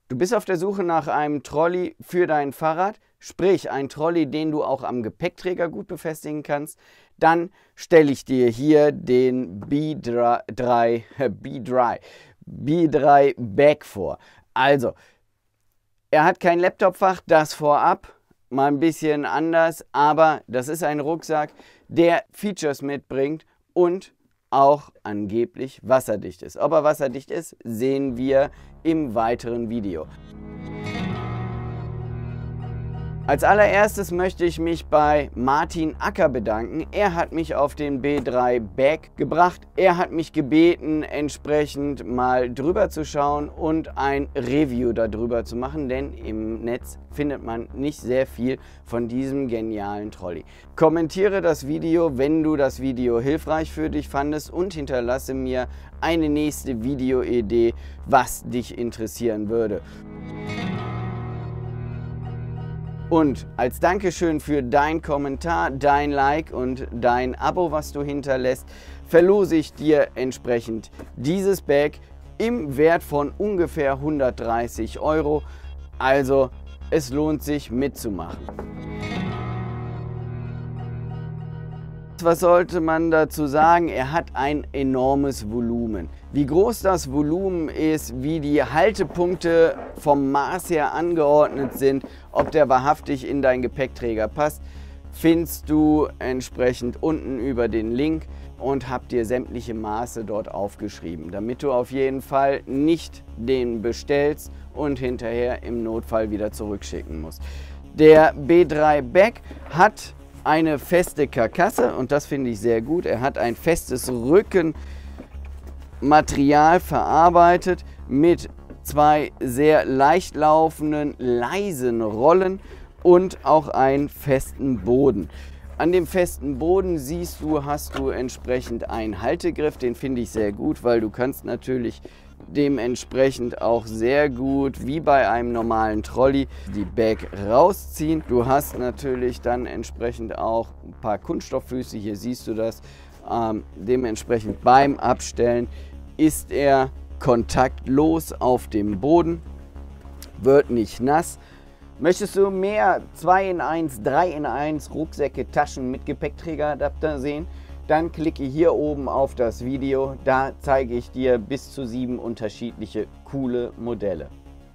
Du bist auf der Suche nach einem Trolley für dein Fahrrad, sprich ein Trolley, den du auch am Gepäckträger gut befestigen kannst. Dann stelle ich dir hier den B3 Bag vor. Also, er hat kein Laptopfach, das vorab, mal ein bisschen anders, aber das ist ein Rucksack, der Features mitbringt und auch angeblich wasserdicht ist. Ob er wasserdicht ist, sehen wir im weiteren Video. Als allererstes möchte ich mich bei Martin Acker bedanken. Er hat mich auf den B3 Bag gebracht. Er hat mich gebeten, entsprechend mal drüber zu schauen und ein Review darüber zu machen, denn im Netz findet man nicht sehr viel von diesem genialen Trolley. Kommentiere das Video, wenn du das Video hilfreich für dich fandest, und hinterlasse mir eine nächste Videoidee, was dich interessieren würde. Und als Dankeschön für dein Kommentar, dein Like und dein Abo, was du hinterlässt, verlose ich dir entsprechend dieses Bag im Wert von ungefähr 130 €. Also es lohnt sich mitzumachen. Was sollte man dazu sagen? Er hat ein enormes Volumen. Wie groß das Volumen ist, wie die Haltepunkte vom Maß her angeordnet sind, ob der wahrhaftig in deinen Gepäckträger passt, findest du entsprechend unten über den Link und hab dir sämtliche Maße dort aufgeschrieben, damit du auf jeden Fall nicht den bestellst und hinterher im Notfall wieder zurückschicken musst. Der B3 Bag hat eine feste Karkasse und das finde ich sehr gut. Er hat ein festes Rückenmaterial verarbeitet mit zwei sehr leicht laufenden, leisen Rollen und auch einen festen Boden. An dem festen Boden hast du entsprechend einen Haltegriff, den finde ich sehr gut, weil du kannst natürlich dementsprechend auch sehr gut, wie bei einem normalen Trolley, die Bag rausziehen. Du hast natürlich dann entsprechend auch ein paar Kunststofffüße, hier siehst du das. Dementsprechend beim Abstellen ist er kontaktlos auf dem Boden, wird nicht nass. Möchtest du mehr 2 in 1, 3 in 1 Rucksäcke, Taschen mit Gepäckträgeradapter sehen? Dann klicke hier oben auf das Video, da zeige ich dir bis zu 7 unterschiedliche coole Modelle.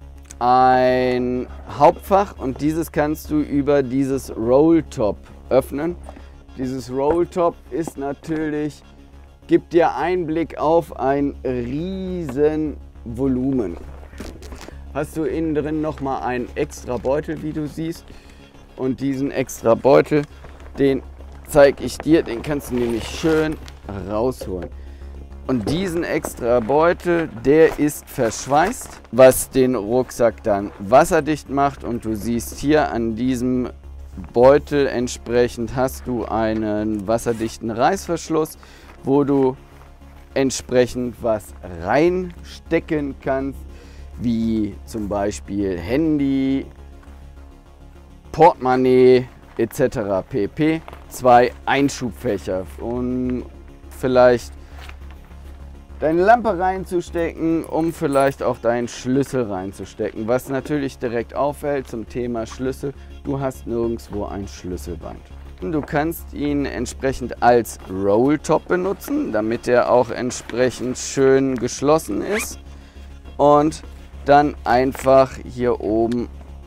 Ein Hauptfach, und dieses kannst du über dieses Rolltop öffnen. Dieses Rolltop ist natürlich, gibt dir Einblick auf ein riesen Volumen. Hast du innen drin nochmal einen extra Beutel, wie du siehst, und diesen extra Beutel, den zeige ich dir, den kannst du nämlich schön rausholen. Und diesen extra Beutel, der ist verschweißt, was den Rucksack dann wasserdicht macht. Und du siehst hier an diesem Beutel entsprechend hast du einen wasserdichten Reißverschluss, wo du entsprechend was reinstecken kannst, wie zum Beispiel Handy, Portemonnaie etc. pp. 2 Einschubfächer, um vielleicht deine Lampe reinzustecken, um vielleicht auch deinen Schlüssel reinzustecken. Was natürlich direkt auffällt zum Thema Schlüssel, du hast nirgendwo ein Schlüsselband. Du kannst ihn entsprechend als Rolltop benutzen, damit er auch entsprechend schön geschlossen ist, und dann einfach hier oben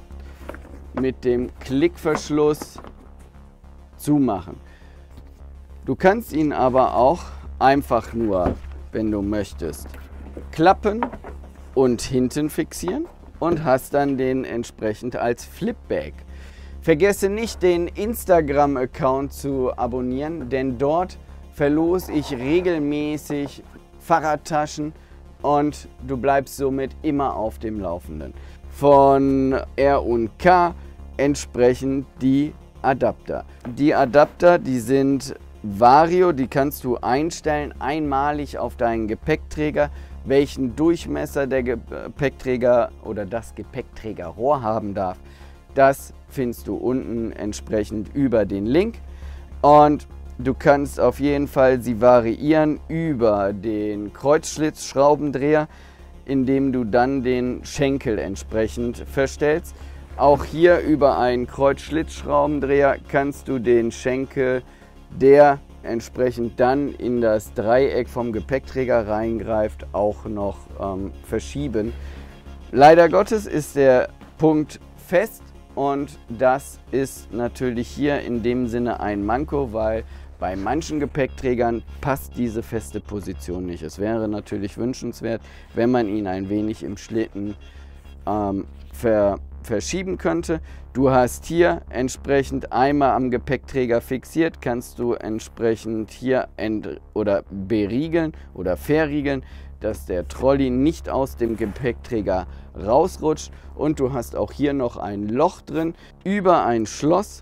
mit dem Klickverschluss zumachen. Du kannst ihn aber auch einfach nur, wenn du möchtest, klappen und hinten fixieren und hast dann den entsprechend als Flipbag. Vergesse nicht, den Instagram-Account zu abonnieren, denn dort verlose ich regelmäßig Fahrradtaschen und du bleibst somit immer auf dem Laufenden. Von R&K entsprechend die Adapter. Die Adapter, die sind Vario, die kannst du einstellen, einmalig auf deinen Gepäckträger, welchen Durchmesser der Gepäckträger oder das Gepäckträgerrohr haben darf. Das findest du unten entsprechend über den Link. Und du kannst auf jeden Fall sie variieren über den Kreuzschlitzschraubendreher. indem du dann den Schenkel entsprechend verstellst. Auch hier über einen Kreuzschlitzschraubendreher kannst du den Schenkel, der entsprechend dann in das Dreieck vom Gepäckträger reingreift, auch noch verschieben. Leider Gottes ist der Punkt fest und das ist natürlich hier in dem Sinne ein Manko, weil bei manchen Gepäckträgern passt diese feste Position nicht. Es wäre natürlich wünschenswert, wenn man ihn ein wenig im Schlitten verschieben könnte. Du hast hier entsprechend einmal am Gepäckträger fixiert, kannst du entsprechend hier beriegeln oder verriegeln, dass der Trolley nicht aus dem Gepäckträger rausrutscht, und du hast auch hier noch ein Loch drin über ein Schloss,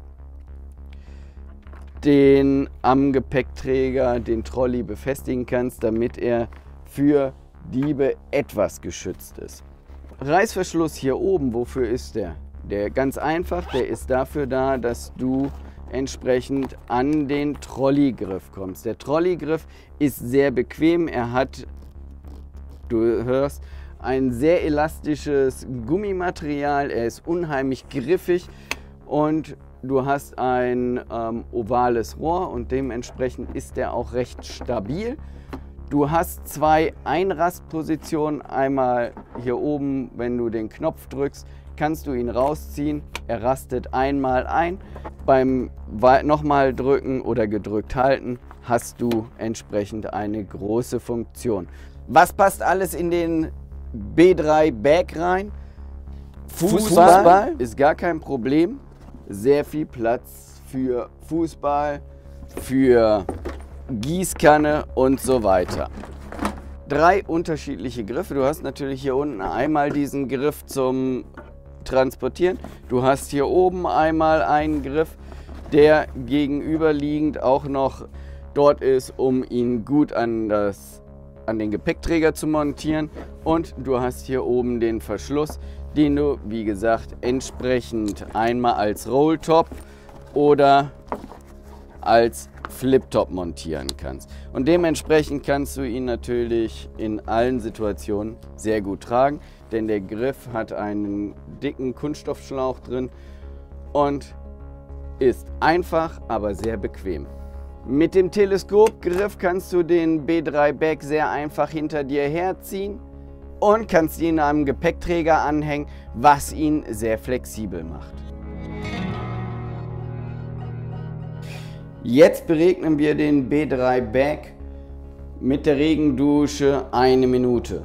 den am Gepäckträger den Trolley befestigen kannst, damit er für Diebe etwas geschützt ist. Reißverschluss hier oben, wofür ist der? Der ganz einfach, der ist dafür da, dass du entsprechend an den Trolleygriff kommst. Der Trolleygriff ist sehr bequem, er hat, du hörst, ein sehr elastisches Gummimaterial, er ist unheimlich griffig und du hast ein ovales Rohr und dementsprechend ist er auch recht stabil. Du hast zwei Einrastpositionen, einmal hier oben, wenn du den Knopf drückst, kannst du ihn rausziehen, er rastet einmal ein. Beim nochmal drücken oder gedrückt halten hast du entsprechend eine große Funktion. Was passt alles in den B3 Bag rein? Fußball ist gar kein Problem. Sehr viel Platz für Fußball, für Gießkanne und so weiter. 3 unterschiedliche Griffe. Du hast natürlich hier unten einmal diesen Griff zum Transportieren. Du hast hier oben einmal einen Griff, der gegenüberliegend auch noch dort ist, um ihn gut an den Gepäckträger zu montieren. Und du hast hier oben den Verschluss, den du, wie gesagt, entsprechend einmal als Rolltop oder als Fliptop montieren kannst. Und dementsprechend kannst du ihn natürlich in allen Situationen sehr gut tragen, denn der Griff hat einen dicken Kunststoffschlauch drin und ist einfach, aber sehr bequem. Mit dem Teleskopgriff kannst du den B3 Bag sehr einfach hinter dir herziehen und kannst ihn am Gepäckträger anhängen, was ihn sehr flexibel macht. Jetzt beregnen wir den B3 Bag mit der Regendusche 1 Minute.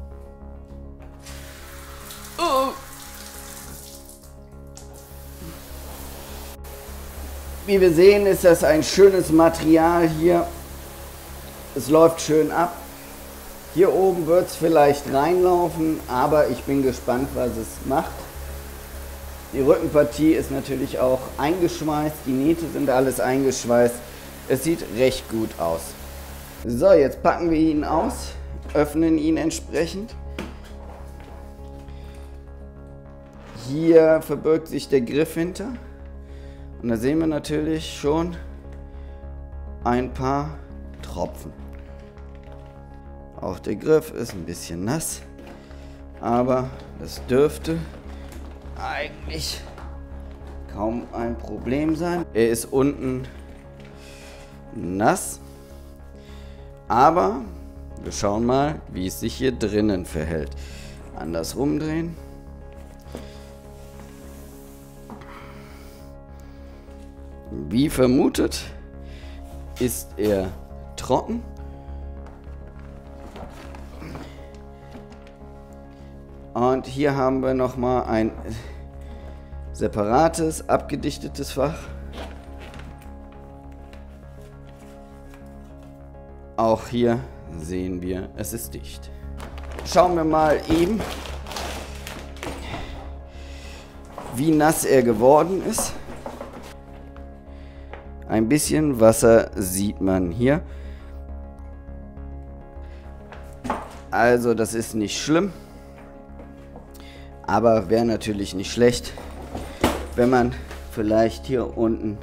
Wie wir sehen, ist das ein schönes Material hier. Es läuft schön ab. Hier oben wird es vielleicht reinlaufen, aber ich bin gespannt, was es macht. Die Rückenpartie ist natürlich auch eingeschweißt, die Nähte sind alles eingeschweißt. Es sieht recht gut aus. So, jetzt packen wir ihn aus, öffnen ihn entsprechend. Hier verbirgt sich der Griff hinter. Und da sehen wir natürlich schon ein paar Tropfen. Auch der Griff ist ein bisschen nass, aber das dürfte eigentlich kaum ein Problem sein. Er ist unten nass, aber wir schauen mal, wie es sich hier drinnen verhält. Andersrum drehen. Wie vermutet ist er trocken. Und hier haben wir nochmal ein separates, abgedichtetes Fach. Auch hier sehen wir, es ist dicht. Schauen wir mal eben, wie nass er geworden ist. Ein bisschen Wasser sieht man hier. Also das ist nicht schlimm. Aber wäre natürlich nicht schlecht, wenn man vielleicht hier unten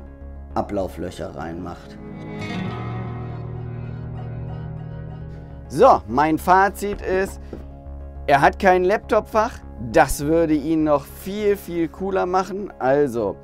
Ablauflöcher reinmacht. So, mein Fazit ist, er hat kein Laptopfach. Das würde ihn noch viel, viel cooler machen. Also,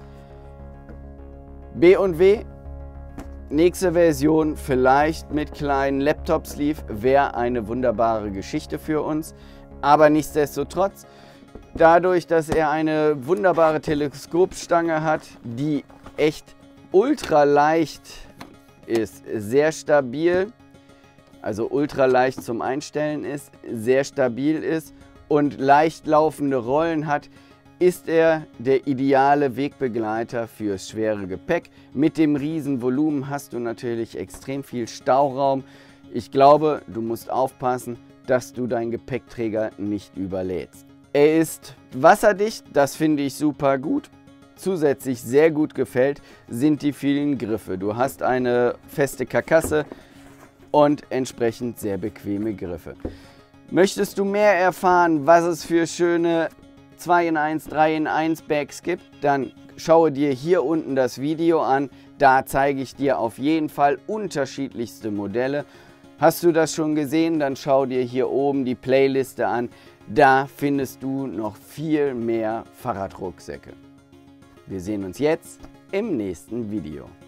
B&W, nächste Version vielleicht mit kleinen Laptop-Sleeve, wäre eine wunderbare Geschichte für uns. Aber nichtsdestotrotz, dadurch, dass er eine wunderbare Teleskopstange hat, die echt ultra leicht ist, sehr stabil, also ultra leicht zum Einstellen ist, sehr stabil ist und leicht laufende Rollen hat, ist er der ideale Wegbegleiter fürs schwere Gepäck. Mit dem riesen Volumen hast du natürlich extrem viel Stauraum. Ich glaube, du musst aufpassen, dass du deinen Gepäckträger nicht überlädst. Er ist wasserdicht, das finde ich super gut. Zusätzlich sehr gut gefällt, sind die vielen Griffe. Du hast eine feste Karkasse und entsprechend sehr bequeme Griffe. Möchtest du mehr erfahren, was es für schöne 2-in-1, 3-in-1 Bags gibt, dann schaue dir hier unten das Video an. Da zeige ich dir auf jeden Fall unterschiedlichste Modelle. Hast du das schon gesehen, dann schau dir hier oben die Playliste an. Da findest du noch viel mehr Fahrradrucksäcke. Wir sehen uns jetzt im nächsten Video.